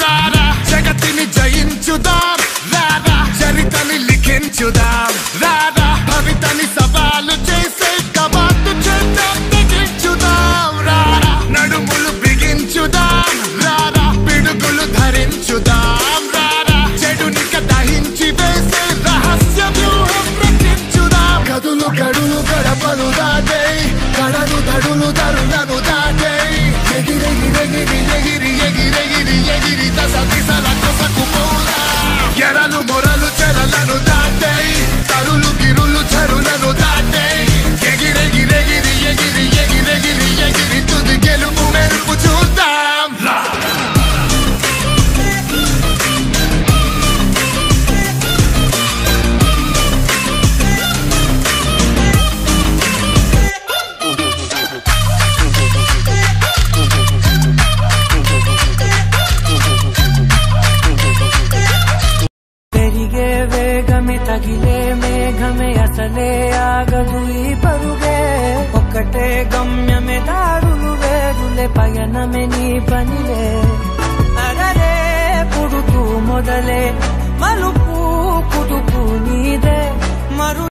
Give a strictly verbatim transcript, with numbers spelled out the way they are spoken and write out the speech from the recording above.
రారా జగతిని జయించుదాం రారా చరితని లిఖించుదాం రారా భవితని సవాలు చేసే కవాతు చేద్దాం తెగించుదాం రారా నడుములు బిగించుదాం రారా పిడుగులు ధరించుదాం రారా చెడునిక దహించి వేసే రహస్య వ్యూహం రచించుదాం గదులు గడులు గడపలు దాటే కడలు దడులు దరులను దాటే ఎగిరెగిరెగిరి ఎగిరి ఎగిరెగిరి ఎగిరి దశ దిశల కొసకు పోదా ఎరలు మొరలు చెరలను దాటే తరులు గిరులు చెరులను దాటే ఎగిరెగిరెగిరి ఎగిరి ఎగిరెగిరి ఎగిరి తుది గెలుపు మెరుపు చూద్దాం తగిలే మేఘమే అసలే ఆగదు ఈ పరుగే ఒక్కటే గమ్యమే దారులు వేరులే పయనమే నీ పనిలే